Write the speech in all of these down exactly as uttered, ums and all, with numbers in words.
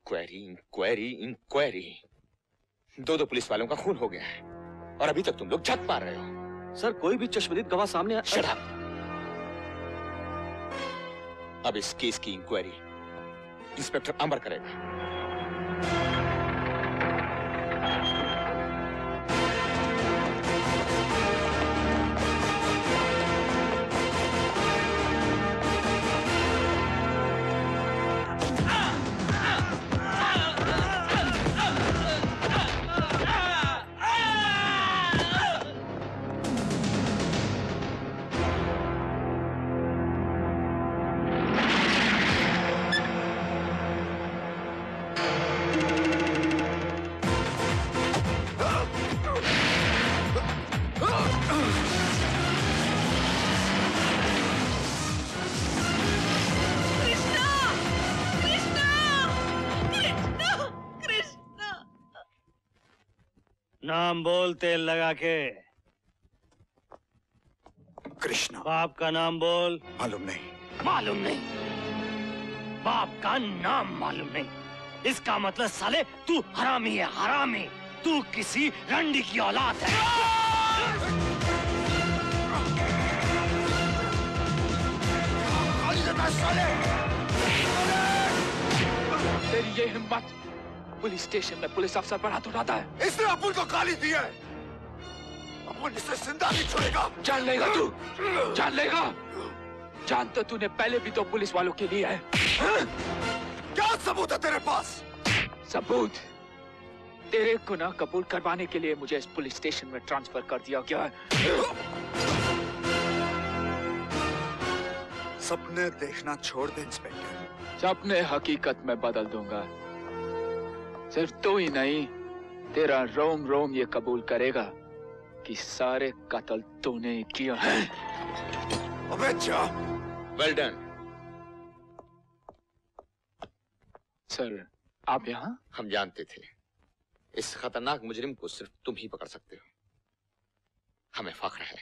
Inquiry inquiry inquiry, दो दो police वालों का खून हो गया है और अभी तक तुम लोग झक मार रहे हो। सर कोई भी चश्मदीद गवाह सामने आ... शट अप। अब इस केस की इंक्वायरी इंस्पेक्टर अंबर करेगा। नाम बोल, तेल लगा के। कृष्णा। बाप का नाम बोल। मालूम नहीं। मालूम नहीं? बाप का नाम मालूम नहीं? इसका मतलब साले तू हरामी है, हरामी। तू किसी रंडी की औलाद है। तेरी ये हिम्मत पुलिस स्टेशन में पुलिस अफसर पर हाथ उठाता है। इसने अपुन को गाली दी है। अपुन इसे जिंदा नहीं छोड़ेगा। जान लेगा तू, जान लेगा। जान तो तूने पहले भी तो पुलिस वालों के लिए है। क्या सबूत है तेरे पास? सबूत? तेरे गुनाह कबूल करवाने के लिए मुझे इस पुलिस स्टेशन में ट्रांसफर कर दिया गया है। सपने देखना छोड़ दे इंस्पेक्टर। सपने हकीकत में बदल दूंगा। सिर्फ तू ही नहीं, तेरा रोम रोम ये कबूल करेगा कि सारे कत्ल तूने किया है। अबे जा। Well done. सर आप यहाँ? हम जानते थे इस खतरनाक मुजरिम को सिर्फ तुम ही पकड़ सकते हो। हमें फख्र है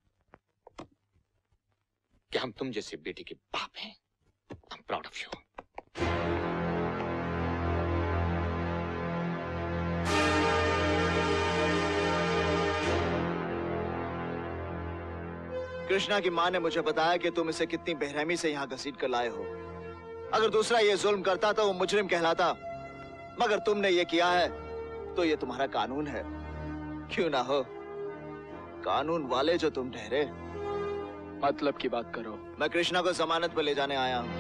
कि हम तुम जैसे बेटे के बाप हैं। I am proud of you. Krishna की माँ ने मुझे बताया कि तुम इसे कितनी बेरहमी से यहाँ घसीट कर लाए हो। अगर दूसरा ये जुल्म करता तो वो मुजरिम कहलाता, मगर तुमने ये किया है तो ये तुम्हारा कानून है। क्यों ना हो, कानून वाले जो तुम ठहरे। मतलब की बात करो। मैं कृष्णा को जमानत पर ले जाने आया हूँ।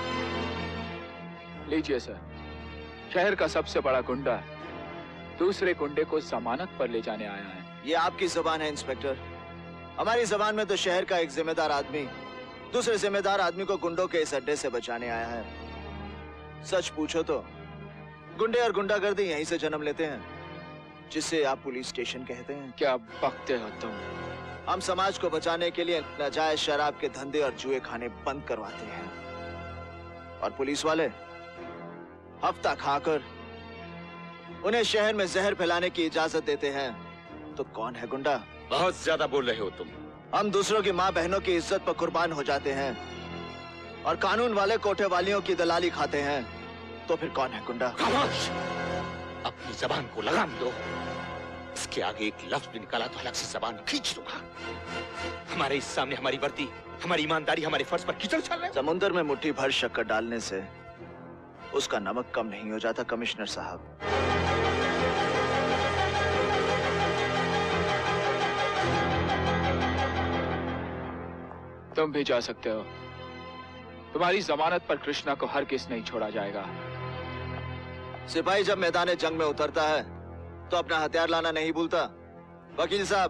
लीजिए सर, शहर का सबसे बड़ा गुंडा दूसरे गुंडे को जमानत पर ले जाने आया है। ये आपकी जुबान है इंस्पेक्टर। हमारी जबान में तो शहर का एक जिम्मेदार आदमी दूसरे जिम्मेदार आदमी को गुंडों के इस अड्डे से बचाने आया है। सच पूछो तो गुंडे और गुंडागर्दी यहीं से जन्म लेते हैं, जिसे आप पुलिस स्टेशन कहते हैं। क्या बकते हो तुम? हम समाज को बचाने के लिए नाजायज शराब के धंधे और जुए खाने बंद करवाते हैं, और पुलिस वाले हफ्ता खाकर उन्हें शहर में जहर फैलाने की इजाजत देते हैं। तो कौन है गुंडा? बहुत ज्यादा बोल रहे हो तुम। हम दूसरों की माँ बहनों की इज्जत पर कुर्बान हो जाते हैं, और कानून वाले कोठे वालियों की दलाली खाते हैं। तो फिर कौन है गुंडा? खामोश! अपनी जबान को लगाम दो। इसके आगे एक लफ्ज भी निकाला तो अलग से जबान खींच दूंगा। हमारे इस सामने हमारी वर्दी, हमारी ईमानदारी, हमारे फर्ज पर कीचड़ चल रहे। समुद्र में मुट्ठी भर शक्कर डालने से उसका नमक कम नहीं हो जाता कमिश्नर साहब। तुम भी जा सकते हो। तुम्हारी जमानत पर कृष्णा को हरगिज़ नहीं छोड़ा जाएगा। सिपाही जब मैदान जंग में उतरता है तो अपना हथियार लाना नहीं भूलता। वकील साहब,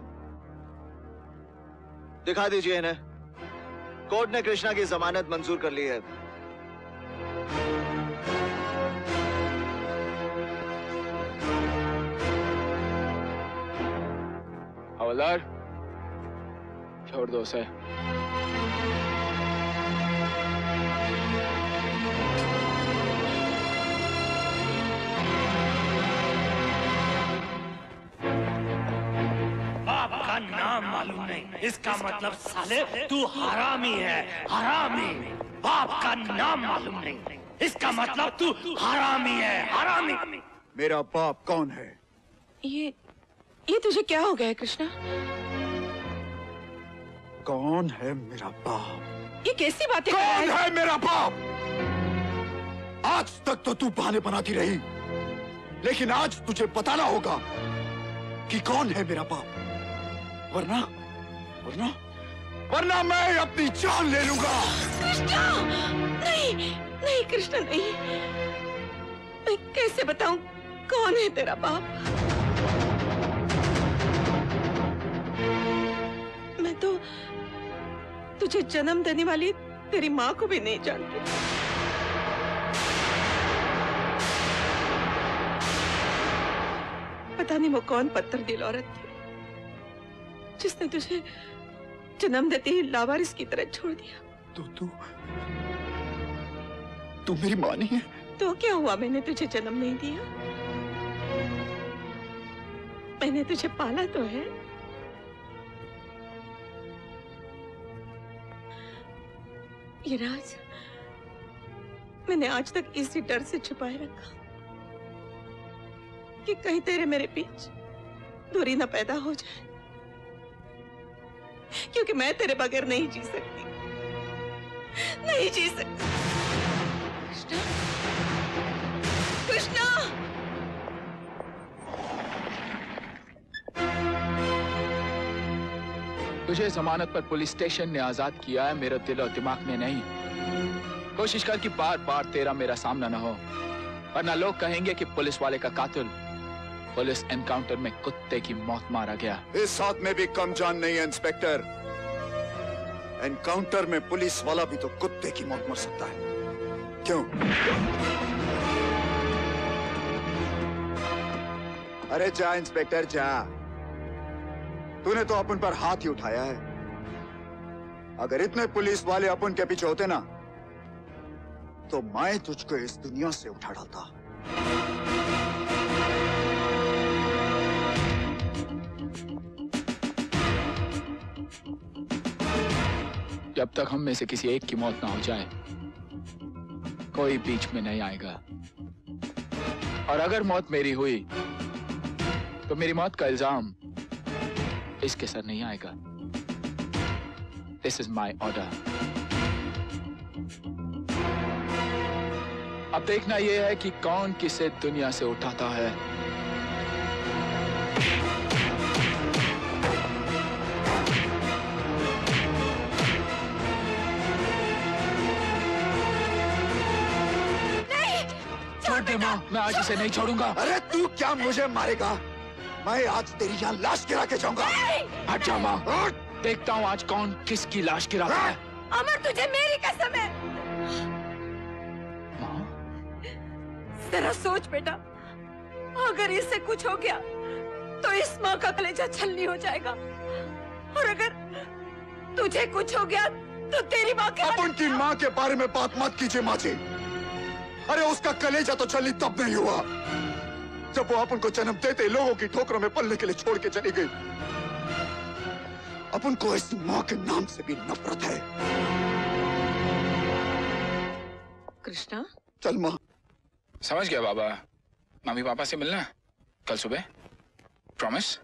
दिखा दीजिए इन्हें। कोर्ट ने कृष्णा की जमानत मंजूर कर ली है। हवलदार, छोड़ दो उसे। बाप का नाम मालूम नहीं, इसका मतलब साले तू हरामी है, हरामी। बाप का नाम मालूम नहीं, इसका मतलब तू हरामी है, हरामी। मेरा बाप कौन है? ये ये तुझे क्या हो गया है कृष्णा? कौन है मेरा बाप? ये कैसी बातें कर रहा कौन है? है मेरा बाप? आज तक तो तू बहाने बनाती रही, लेकिन आज तुझे बताना होगा कि कौन है मेरा बाप, वरना वरना वरना मैं अपनी जान ले लूंगा। कृष्णा! नहीं, नहीं कृष्णा नहीं। मैं कैसे बताऊं कौन है तेरा बाप? मैं तो तुझे जन्म देने वाली तेरी माँ को भी नहीं जानती। पता नहीं वो कौन पत्थर दिल औरत थी जिसने तुझे जन्म देते ही लावारिस की तरह छोड़ दिया। तो तू तू मेरी माँ नहीं है? तो क्या हुआ, मैंने तुझे जन्म नहीं दिया? मैंने तुझे पाला तो है। ये राज मैंने आज तक इसी डर से छुपाए रखा कि कहीं तेरे मेरे बीच दूरी न पैदा हो जाए, क्योंकि मैं तेरे बगैर नहीं जी सकती, नहीं जी सकती। कृष्णा, कृष्णा! तुझे जमानत पर पुलिस स्टेशन ने आजाद किया है, मेरे दिल और दिमाग ने नहीं। कोशिश कर कि बार बार तेरा मेरा सामना ना हो, वरना लोग कहेंगे कि पुलिस वाले का कातिल पुलिस एनकाउंटर में कुत्ते की मौत मारा गया। इस हाथ में भी कम जान नहीं है इंस्पेक्टर। एनकाउंटर में पुलिस वाला भी तो कुत्ते की मौत मर सकता है। क्यों? अरे जा इंस्पेक्टर जा, तूने तो अपन पर हाथ ही उठाया है। अगर इतने पुलिस वाले अपन के पीछे होते ना, तो मैं तुझको इस दुनिया से उठा डालता। जब तक हम में से किसी एक की मौत ना हो जाए, कोई बीच में नहीं आएगा। और अगर मौत मेरी हुई, तो मेरी मौत का इल्जाम इसके सर नहीं आएगा। This is my order. अब देखना यह है कि कौन किसे दुनिया से उठाता है। छोड़ दे माँ, मैं आज इसे नहीं छोड़ूंगा। अरे तू क्या मुझे मारेगा? मैं आज तेरी यहाँ लाश गिरा के जाऊंगा। हट जा माँ, देखता हूँ आज कौन किसकी लाश गिराता है। अमर, तुझे मेरी कसम है। माँ, जरा सोच बेटा, अगर इससे कुछ हो गया तो इस माँ का कलेजा छलनी हो जाएगा, और अगर तुझे कुछ हो गया तो तेरी माँ के अपन की माँ के बारे में बात मत कीजिए माँ जी। अरे उसका कलेजा तो छलनी तब नहीं हुआ जब वो अपन को जन्म देते लोगों की ठोकरों में पलने के लिए छोड़ के चली गई। अपन को इस माँ के नाम से भी नफरत है। कृष्णा, चल माँ। समझ गया बाबा, मम्मी पापा से मिलना कल सुबह, प्रॉमिस।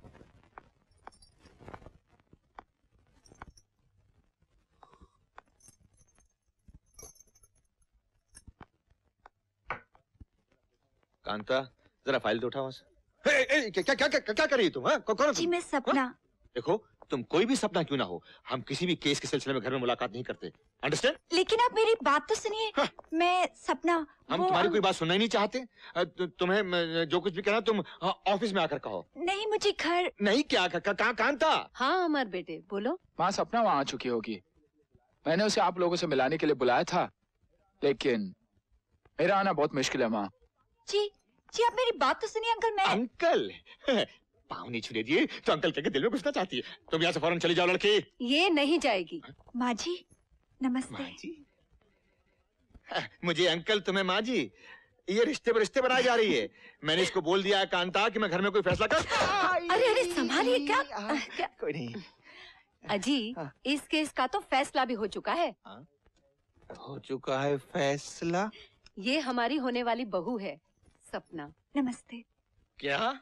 कांता, जरा फाइल तो उठा वहां से। ए, ए, क्या क्या क्या क्या कर रही तुम? हाँ, कौन? जी मैं सपना। देखो, तुम कोई भी सपना क्यों ना हो, हम किसी भी केस के सिलसिले में घर में मुलाकात नहीं करते। अंडरस्टैंड? लेकिन आप मेरी बात तो सुनिए। हाँ। मैं सपना, हम वो तुम्हारी हम... कोई बात सुनना ही नहीं चाहते। तु, तुम्हें म, जो कुछ भी कहना तुम ऑफिस में आकर कहो। नहीं, मुझे घर। नहीं क्या कहाँ कांता? हाँ अमर बेटे बोलो। माँ, सपना वहां आ चुकी होगी। मैंने उसे आप लोगों से मिलाने के लिए बुलाया था, लेकिन मेरा आना बहुत मुश्किल है माँ। जी जी आप मेरी बात तो सुनिए अंकल। मैं अंकल पाँव नहीं छूने दिए तो अंकल कह के दिल में घुसना चाहती है। तुम यहाँ से फौरन चली जाओ लड़की। ये नहीं जाएगी। माँ जी नमस्ते। माँ जी, मुझे अंकल, तुम्हें माँ जी, ये रिश्ते पर रिश्ते बनाई जा रही है। मैंने इसको बोल दिया है कांता कि मैं घर में कोई फैसला कर। अरे अरे संभालिए। क्या, क्या? कोई नहीं। अजी, इस केस का तो फैसला भी हो चुका है। हो चुका है फैसला? ये हमारी होने वाली बहू है, सपना। नमस्ते। क्या?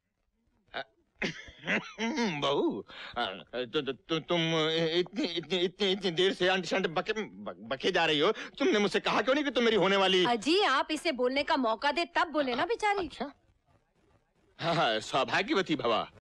बहू, तु, तु, तु, तुम इतनी इतनी इतनी इतनी देर से अंट शंट बके बके जा रही हो। तुमने मुझसे कहा क्यों नहीं कि तुम मेरी होने वाली? अजी आप इसे बोलने का मौका दे तब बोले ना बेचारी। अच्छा, हाँ, सौभाग्यवती भवा।